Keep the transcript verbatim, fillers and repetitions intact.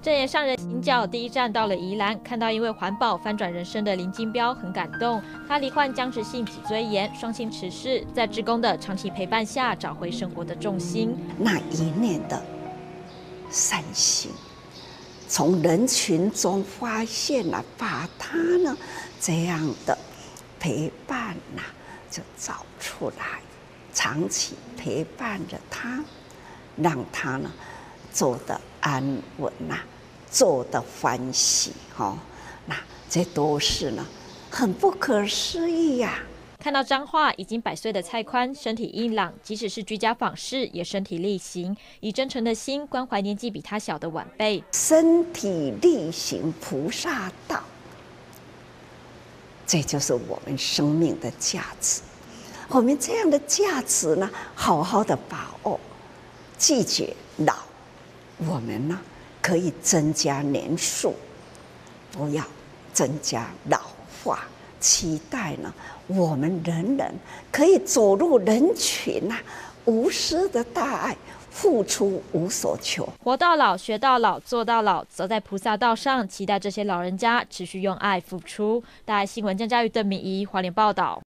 正言上人行脚第一站到了宜兰，看到因为环保翻转人生的林金彪，很感动。他罹患僵直性脊椎炎，双亲辞世，在志工的长期陪伴下，找回生活的重心。 那一念的善心，从人群中发现了，把他呢这样的陪伴呐、啊，就找出来，长期陪伴着他，让他呢走得安稳呐、啊。做的欢喜哈、哦，那这都是呢，很不可思议呀、啊。 看到彰化已经百岁的蔡宽，身体硬朗，即使是居家访视，也身体力行，以真诚的心关怀年纪比他小的晚辈。 身体力行菩萨道，这就是我们生命的价值。我们这样的价值呢，好好的把握，拒绝老，我们呢？可以增加年数，不要增加老化。期待呢，我们人人可以走入人群呐、啊，无私的大爱，付出无所求。 活到老，学到老，做到老，走在菩萨道上。期待这些老人家持续用爱付出。大爱新闻江嘉瑜、邓明仪，华联报道。